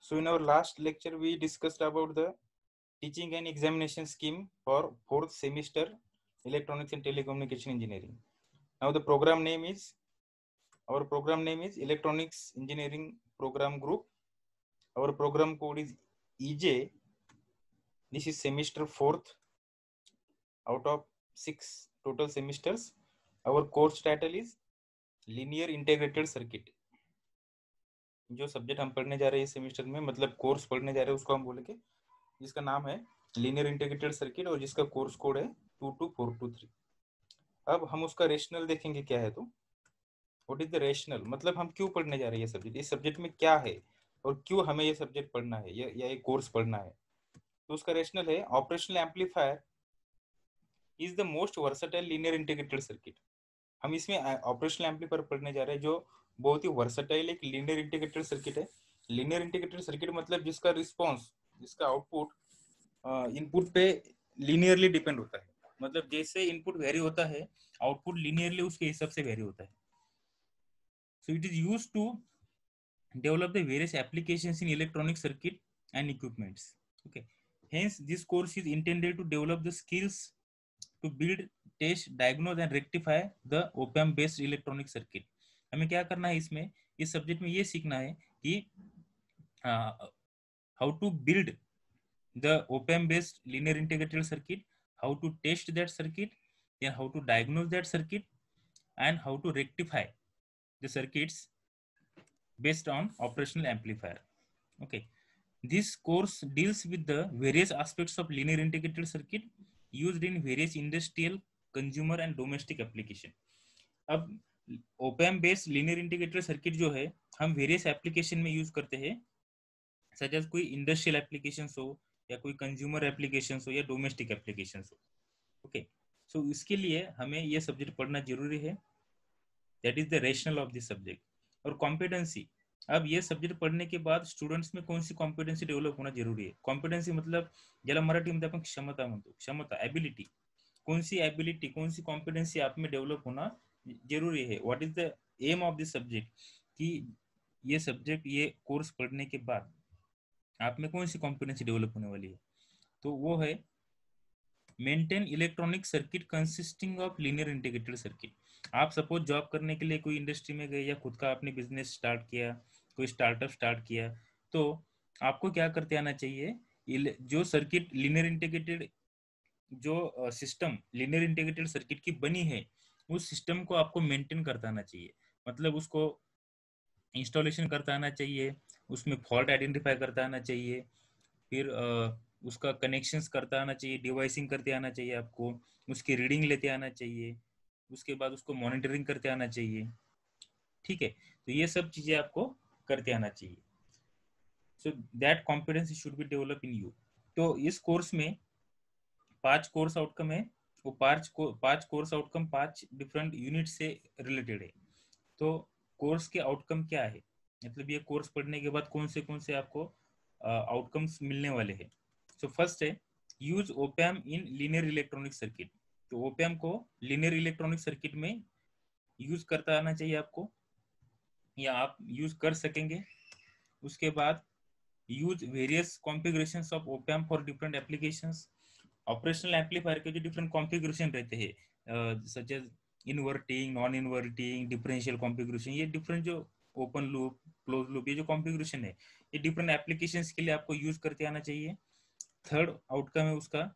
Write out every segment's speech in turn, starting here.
So in our last lecture, we discussed about the teaching and examination scheme for fourth semester Electronics and Telecommunication Engineering. Now the our program name is Electronics Engineering Program Group. Our program code is EJ. This is semester fourth out of 6 total semesters. Our course title is Linear Integrated Circuit. जो subject हम पढ़ने जा रहे हैं इस semester में, मतलब course पढ़ने जा रहे हैं, उसको हम बोलेंगे, जिसका नाम है लीनियर इंटीग्रेटेड सर्किट और जिसका कोर्स कोड है 22423। अब हम उसका रेशनल देखेंगे क्या है। तो व्हाट इज द रेशनल, मतलब हम क्यों पढ़ने जा रहे हैं ये सब्जेक्ट, इस सब्जेक्ट में क्या है और क्यों हमें ये सब्जेक्ट पढ़ना है या ये कोर्स पढ़ना है। तो उसका रेशनल है operational amplifier is the most versatile linear integrated circuit. हम इसमें ऑपरेशनल एम्पलीफायर पढ़ने जा रहे हैं जो बहुत ही वर्सेटाइल एक लीनियर इंटीग्रेटेड सर्किट है। लीनियर इंटीग्रेटेड सर्किट मतलब जिसका रिस्पॉन्स, जिसका आउटपुट इनपुट पे लीनियरली डिपेंड होता है, मतलब जैसे इनपुट वेरी होता है आउटपुट लीनियरली उसके हिसाब से वेरी होता है। So it is used to develop the various applications in electronic circuit and equipments. Okay, hence this course is intended to develop the skills to build, test, diagnose and rectify the op-amp based electronic circuit. हमें क्या करना है इसमें, इस subject में ये सीखना है कि how to build the op-amp based linear integrated circuit, how to test that circuit, then how to diagnose that circuit and how to rectify the circuits based on operational amplifier. Okay, this course deals with the various aspects of linear integrated circuit used in various industrial, consumer and domestic application. अब op-amp based linear integrated circuit जो है हम various application में use करते हैं, such as कोई industrial applications हो या कोई consumer applications हो या domestic applications हो. Okay, so इसके लिए हमें ये सब्जेक्ट पढ़ना जरूरी है. That is the rationale of this subject. और competency, अब ये सब्जेक्ट पढ़ने के बाद स्टुडंट्स में कौन सी कॉम्पिटन्सी डेव्हलप होणं जरुरी आहे. कॉम्पिटन्सी मतलब ज्याला मराठीमध्ये आपण क्षमता म्हणतो, क्षमता, एबिलिटी, कौन सी एबिलिटी, कौन सी कॉम्पिटेंसी आप में डेवलप होना जरूरी है. What is the aim of this subject, कि ये सब्जेक्ट, ये कोर्स पढ़ने के बाद आप में कौन सी कॉम्पिटेंसी डेवलप होने वाली है. तो वो है maintain electronic circuit consisting of linear integrated circuit. आप सपोज जॉब करने के लिए कोई इंडस्ट्री में गए या खुद का आपने बिजनेस स्टार्ट किया, कोई स्टार्टअप स्टार्ट किया, तो आपको क्या करते आना चाहिए, जो सर्किट लीनियर इंटीग्रेटेड, जो सिस्टम लीनियर इंटीग्रेटेड सर्किट की बनी है, उस सिस्टम को आपको मेंटेन करता आना चाहिए. मतलब उसको इंस्टॉलेशन करता आना चाहिए, उसमें फॉल्ट आइडेंटिफाई करता आना चाहिए, फिर उसका कनेक्शंस करता आना चाहिए, डिवाइसिंग करते आना चाहिए आपको, उसकी रीडिंग लेते आना चाहिए, उसके बाद उसको मॉनिटरिंग करते आना चाहिए. ठीक है, तो ये सब चीजें आपको करते आना चाहिए. So that competency should be develop in you. तो इस कोर्स में 5 कोर्स आउटकम है. वो 5 कोर्स आउटकम 5 डिफरेंट यूनिट से रिलेटेड है. तो कोर्स के आउटकम क्या है, मतलब ये कोर्स पढ़ने के बाद कौन से आपको आउटकम्स मिलने वाले हैं. सो फर्स्ट है use op-amp in linear electronic circuit. तो op-amp को लीनियर इलेक्ट्रॉनिक सर्किट में यूज करता आना चाहिए आपको, या आप यूज कर सकेंगे. उसके बाद use various configurations of op-amp for different applications. Operational amplifier के जो डिफरेंट कॉन्फ़िगरेशन रहते हैं, such as inverting, non inverting, differential configuration, ये डिफरेंट जो ओपन लूप, क्लोज लूप, ये जो कॉन्फ़िगरेशन है, ये डिफरेंट एप्लीकेशंस के लिए आपको यूज करते आना चाहिए. थर्ड आउटकम है उसका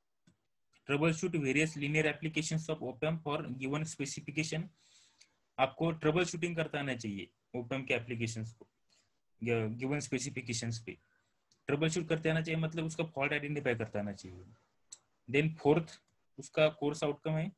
trouble shoot various linear applications of op-amp for given specification. आपको ट्रबल शूटिंग करता आना चाहिए op-amp के एप्लीकेशंस को गिवन स्पेसिफिकेशंस पे ट्रबल शूट करते आना चाहिए, मतलब उसका फॉल्ट आइडेंटिफाई करता आना चाहिए. देन फोर्थ उसका कोर्स आउटकम है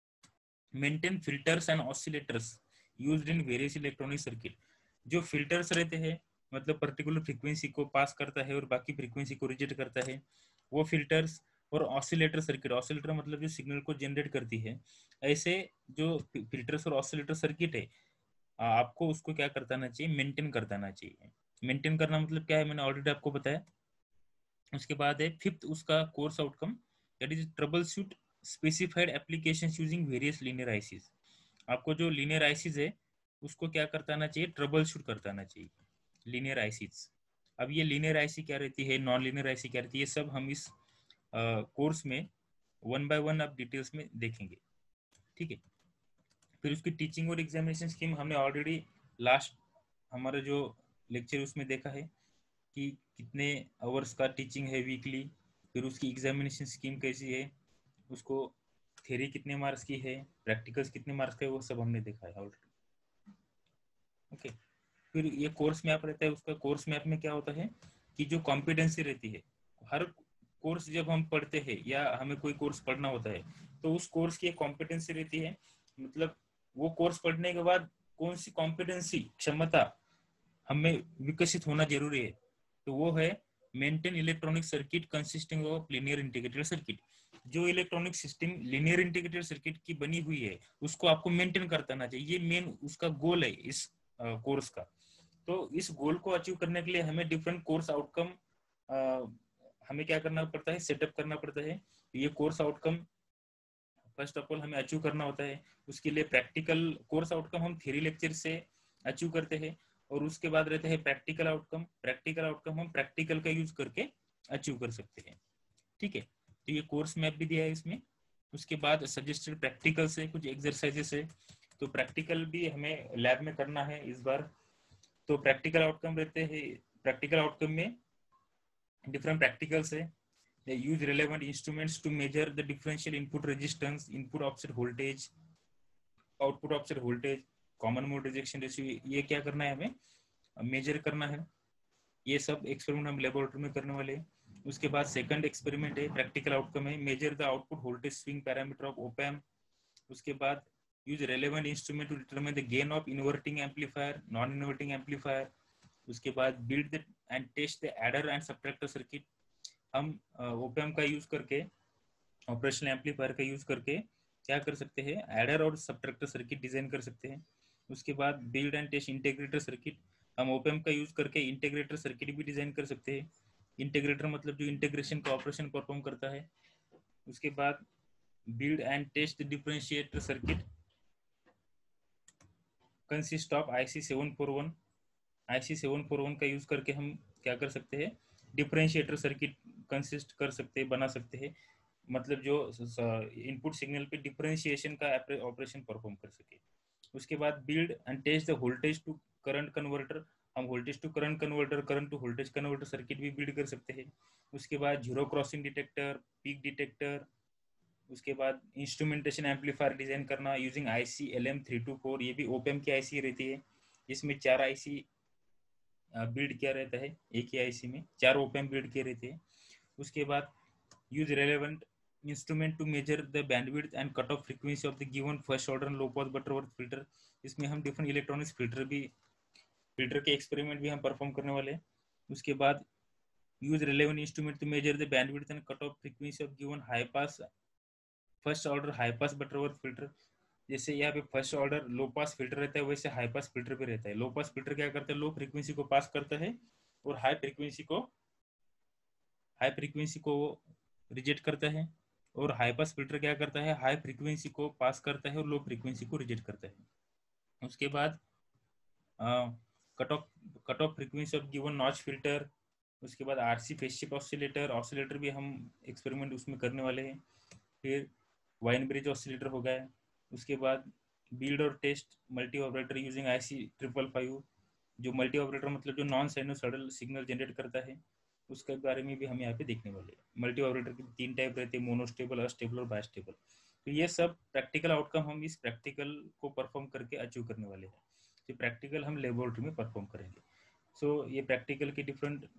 maintain filters and oscillators used in various electronic circuit. जो फिल्टर्स रहते हैं, मतलब पर्टिकुलर फ्रीक्वेंसी को पास करता है और बाकी फ्रीक्वेंसी को रिजेक्ट करता है, वो फिल्टर्स. और ऑसिलेटर सर्किट, ऑसिलेटर मतलब जो सिग्नल को जनरेट करती है, ऐसे जो फिल्टर्स और ऑसिलेटर सर्किट है, आपको उसको क्या करता आना चाहिए, मेंटेन करता आना चाहिए. मेंटेन करना मतलब क्या है, मैंने ऑलरेडी आपको बताया. उसके बाद है फिफ्थ उसका course outcome, that is trouble shoot specified applications using various linear ICs. आपको जो लीनियर आईसीज है उसको क्या करता आना चाहिए, ट्रबल शूट करता आना चाहिए लीनियर आईसीज. अब ये लीनियर आईसी क्या रहती है, नॉन लीनियर आईसी क्या रहती है, ये सब हम इस कोर्स में 1 बाय 1 अब डिटेल्स में देखेंगे, ठीक है। फिर उसकी टीचिंग और एग्जामिनेशन स्कीम हमने ऑलरेडी लास्ट हमारा जो लेक्चर उसमें देखा है कि कितने आवर्स का टीचिंग है वीकली, फिर उसकी एग्जामिनेशन स्कीम कैसी है, उसको थ्योरी कितने मार्क्स की है, प्रैक्टिकल्स कितने मार्क्स का है, वो सब हमने देखा है ऑलरेडी, ओके। फिर ये कोर्स मैप रहता है, उसका कोर्स मैप में क्या होता है कि जो कॉम्पिटेंसी रहती है, हर कोर्स जब हम पढ़ते हैं या हमें कोई कोर्स पढ़ना होता है तो उस कोर्स की एक कॉम्पिटेंसी रहती है, मतलब वो कोर्स पढ़ने के बाद कौन सी कॉम्पिटेंसी क्षमता हमें विकसित होना जरूरी है, तो वो है maintain electronic circuit consisting of linear integrated circuit. जो electronic system linear integrated circuit की बनी हुई है उसको आपको मेंटेन करता रहना चाहिए, ये मेन उसका गोल है इस कोर्स का। तो इस गोल को अचीव करने के लिए हमें डिफरेंट कोर्स आउटकम हमें क्या करना पड़ता है, सेटअप करना पड़ता है। ये course outcome first of all हमें अचीव करना होता है, उसके लिए प्रैक्टिकल कोर्स आउटकम हम थ्योरी लेक्चर से अचीव करते हैं, और उसके बाद रहते हैं प्रैक्टिकल आउटकम। प्रैक्टिकल आउटकम हम प्रैक्टिकल का यूज करके अचीव कर सकते हैं, ठीक है। तो ये कोर्स मैप भी दिया है इसमें। उसके बाद सजेस्टेड प्रैक्टिकल से कुछ एक्सरसाइजेस है, तो प्रैक्टिकल भी हमें लैब में करना है इस बार। तो प्रैक्टिकल आउटकम रहते हैं, प्रैक्टिकल आउटकम में डिफरेंट प्रैक्टिकल्स है। They use relevant instruments to measure the differential input resistance, input offset voltage, output offset voltage, common mode rejection ratio, ये क्या करना है हमें मेजर करना है। ये सब एक्सपेरिमेंट हम लेबोरेटरी में करने वाले हैं। उसके बाद सेकंड एक्सपेरिमेंट है, प्रैक्टिकल आउटकम है, measure the output voltage swing parameter of op amp. उसके बाद use relevant instrument to determine the gain of inverting amplifier, non inverting amplifier. उसके बाद build the and test the adder and subtractor circuit. हम op amp का use करके, operational amplifier का use करके क्या कर सकते हैं, एडर और सबट्रैक्टर सर्किट डिजाइन कर सकते हैं। उसके बाद build and test integrator circuit. हम ओपैम्प का यूज करके इंटीग्रेटर सर्किट भी डिजाइन कर सकते हैं। इंटीग्रेटर मतलब जो इंटीग्रेशन का ऑपरेशन परफॉर्म करता है। उसके बाद build and test differentiator circuit consist of IC741। IC741 का यूज करके हम क्या कर सकते हैं, डिफरेंशिएटर सर्किट कंसिस्ट कर सकते हैं, बना सकते हैं, मतलब जो इनपुट सिग्नल पे डिफरेंशिएशन का ऑपरेशन परफॉर्म कर सके। उसके बाद build and test the voltage to current converter. हम voltage to current converter, current to voltage converter circuit भी बिल्ड कर सकते हैं। उसके बाद zero crossing detector, peak detector. उसके बाद इंस्ट्रूमेंटेशन एम्पलीफायर डिजाइन करना यूजिंग IC LM324। ये भी ओपैम्प की आईसी रहती है, इसमें 4 आईसी बिल्ड किया रहता है, एक ही आईसी में 4 ओपैम्प बिल्ड किए रहते हैं। उसके बाद use relevant instrument to measure the bandwidth and cutoff frequency of the given first order and low pass butterworth filter। इसमें हम डिफरेंट इलेक्ट्रॉनिक्स फिल्टर के एक्सपेरिमेंट भी हम परफॉर्म करने वाले हैं। उसके बाद use relevant instrument to measure the bandwidth and cutoff frequency of given high pass first order high pass Butterworth filter. जैसे यहाँ पे first order low pass filter रहता है, वैसे हाई पास फिल्टर भी रहता है। लो पास फिल्टर क्या करता है, लो फ्रीक्वेंसी को पास करता है और हाई फ्रीक्वेंसी को रिजेक्ट करता है, और हाई पास फिल्टर क्या करता है, हाई फ्रीक्वेंसी को पास करता है और लो फ्रीक्वेंसी को रिजेक्ट करता है। उसके बाद cut off frequency of given notch filter. उसके बाद RC फेज शिफ्ट ऑसिलेटर भी हम एक्सपेरिमेंट उसमें करने वाले हैं। फिर वाइन ब्रिज ऑसिलेटर हो गया। उसके बाद बिल्ड और test multi operator using IC555। जो मल्टी ऑपरेटर मतलब जो नॉन साइनोसॉइडल सिग्नल जनरेट करता है, उसके बारे में भी हम यहाँ पे देखने वाले हैं। मल्टी ऑपरेटर के 3 टाइप रहते हैं, मोनोस्टेबल, अस्टेबल और बायस्टेबल। तो ये सब प्रैक्टिकल आउटकम हम इस प्रैक्टिकल को परफॉर्म करके अचीव करने वाले हैं। तो प्रैक्टिकल हम लेबोरेटरी में परफॉर्म करेंगे। सो ये प्रैक्टिकल के डिफरेंट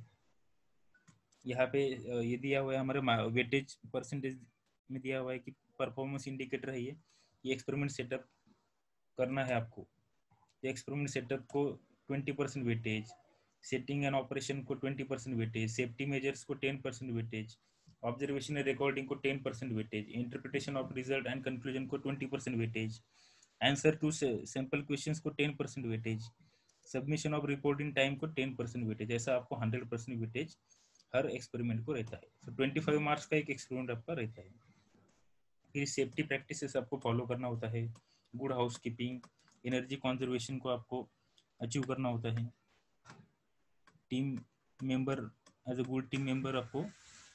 यहाँ पे ये दिया हुआ है हमारे वेटेज परसेंटेज में दिया हुआ है कि परफॉर्मेंस इंडिकेटर है ये एक्सपेरिमेंट सेटअप करना है आपको। ये एक्सपेरिमेंट सेटअप को 20% वेटेज, सेटिंग एंड ऑपरेशन को 20% वेटेज, सेफ्टी मेजर्स को 10% वेटेज, ऑब्जर्वेशन एंड रिकॉर्डिंग को 10% weightage, interpretation of result and conclusion को 20% weightage, answer to sample questions को 10% weightage, submission of reporting time को 10% वेटेज। ऐसा आपको 100% वेटेज हर experiment को रहता है। तो 25 मार्क्स का एक एक्सपेरिमेंट आपका रहता है। फिर सेफ्टी प्रैक्टिसेस आपको फॉलो करना होता है, गुड हाउसकीपिंग, एनर्जी कंजर्वेशन को आपको अचीव करना होता है, team member, as a good team member आपको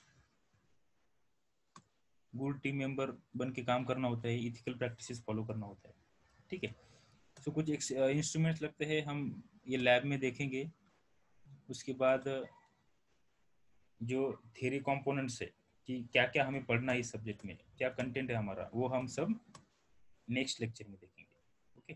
गुड टीम मेंबर बन के काम करना होता है, इथिकल प्रैक्टिसेस फॉलो करना होता है। ठीक है, तो कुछ इंस्ट्रूमेंट्स लगते हैं, हम ये लैब में देखेंगे। उसके बाद जो थ्योरी कंपोनेंट्स है कि क्या क्या हमें पढ़ना है इस सब्जेक्ट में, क्या कंटेंट है हमारा, वो हम सब नेक्स्ट लेक्चर में देखेंगे। ओके,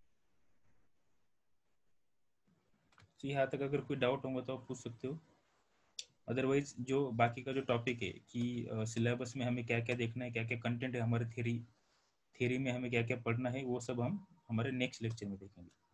तो यहाँ तक अगर कोई डाउट होगा तो आप पूछ सकते हो। अदरवाइज जो बाकी का जो टॉपिक है कि सिलेबस में हमें क्या क्या देखना है, क्या क्या कंटेंट है हमारे थ्योरी में हमें क्या क्या पढ़ना है, वो सब हम हमारे नेक्स्ट लेक्चर में देखेंगे।